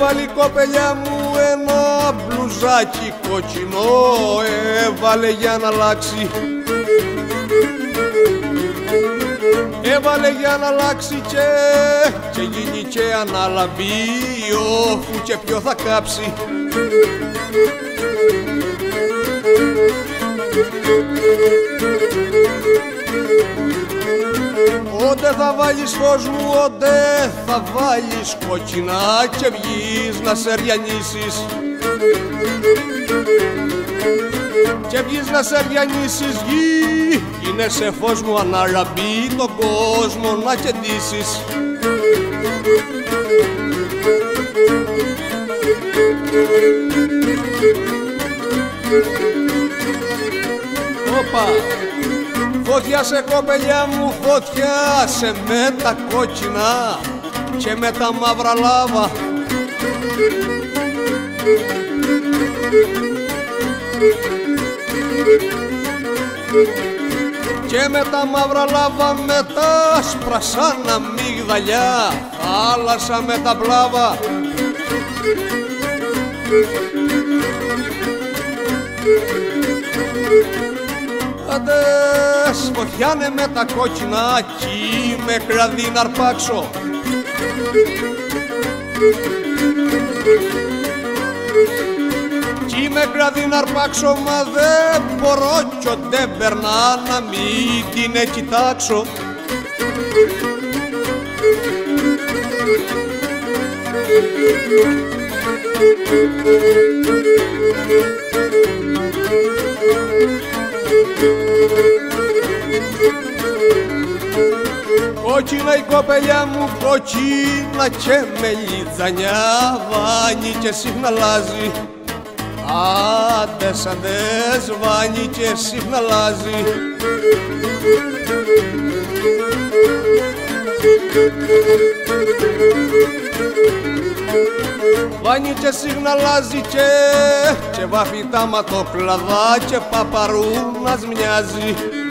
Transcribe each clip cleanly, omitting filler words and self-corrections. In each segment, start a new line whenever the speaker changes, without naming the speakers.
Έβαλε η κοπελιά μου ένα μπλουζάκι κόκκινο, έβαλε για να αλλάξει. Έβαλε για να αλλάξει και γίνει και αναλαμπή, όχου και ποιο θα κάψει. Ότε θα βάλεις φως μου, ότε θα βάλεις κόκκινα και βγεις να σεριανίσεις. Και βγεις να σεριανίσεις, γίνεσαι φως μου αναλαμπή, τον κόσμο να κεντήσεις. Όπα! Φωτιά σε κοπελιά μου, φωτιά σε με τα κόκκινα και με τα μαύρα λάβα. Και με τα μαύρα λάβα, με τα άσπρα σαν αμύγδαλιά, θάλασσα με τα πλάβα. Αντες φωτιάνε με τα κόκκινα κι με κλαδί να αρπάξω. Κι με κλαδί να αρπάξω, μα δεν μπορώ κι δεν περνά να μην την κοιτάξω. Κόκκινα η κοπελιά μου, κόκκινα και με λιτζανιά, βάνει και συχναλάζει. Άντες, άντες, βάνει και συχναλάζει. Βάνει και συχναλάζει και βάφει τα ματοκλαδά και παπαρούνας μοιάζει.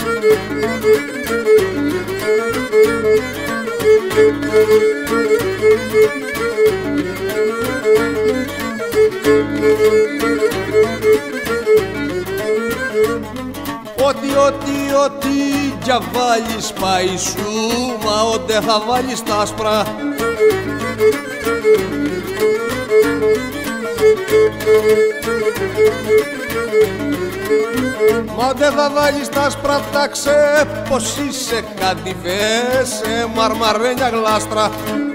Ό,τι για βάλεις πάει σου, μα όντε θα βάλεις τ' άσπρα. Μα όντε θα βάλεις τ' άσπρα, τάξε πως είσαι κατηβέ σε μαρμαρένια γλάστρα.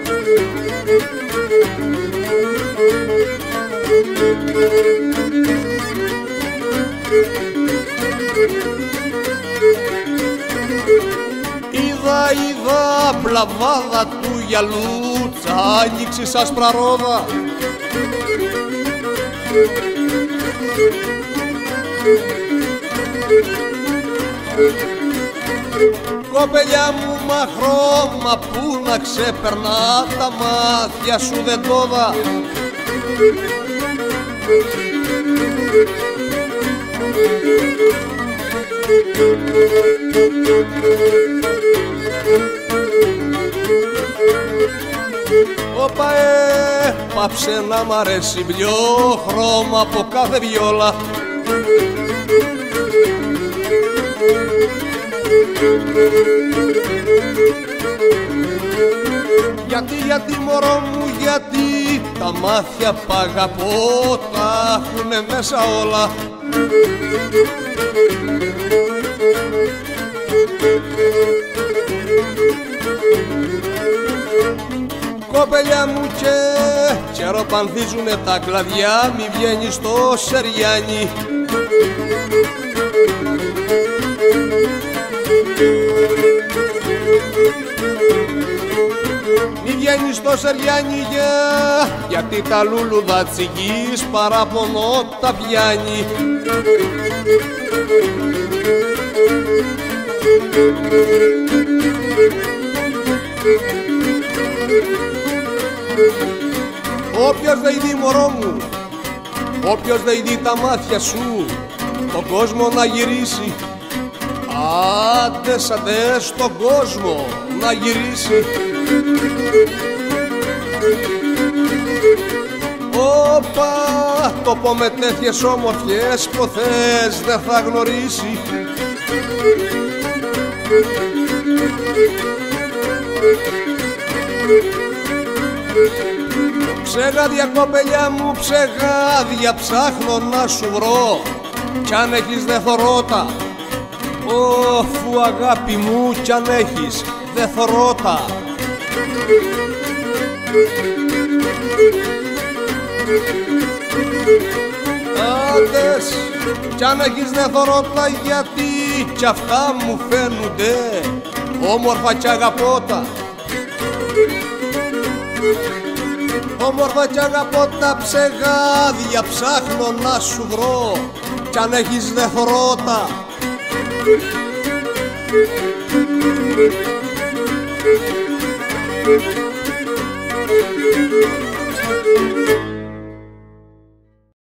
Είδα πλαβάδα του γυαλού, τσάνιξης άσπρα ρόδα. Κοπελιά μου, μα χρώμα που να ξεπερνά τα μάτια σου δεν το δα. Όπα πάψε να μ' αρέσει πιο χρώμα από κάθε βιόλα. Γιατί μωρό μου, γιατί τα μάτια π' αγαπώ, τα έχουνε μέσα όλα. Κοπελιά μου και ροπανθίζουνε τα κλαδιά, μη βγαίνεις στο Σεριάνι. Μη βγαίνεις στο Σεριάνι γιατί τα λούλουδα τσιγής παραπονό τα πιάνει. Όποιος δεν δει μωρό μου, όποιος δεν δει τα μάτια σου, τον κόσμο να γυρίσει. Άντες, άντες, τον κόσμο να γυρίσει. Όπα, τόπο με τέτοιες όμορφιες ποθές δεν θα γνωρίσει. Ψεγάδια κοπελιά μου, ψεγάδια ψάχνω να σου βρω, κι αν έχεις δε θωρώτα, φου αγάπη μου, κι αν έχεις δε θωρώτα. Άντες, κι αν έχεις δε θωρώτα, γιατί κι αυτά μου φαίνουνται όμορφα κι αγαπώτα. Όμορφα κι αγαπώτα ψεγάδια ψάχνω να σου βρω, κι αν έχεις δε θωρώτα.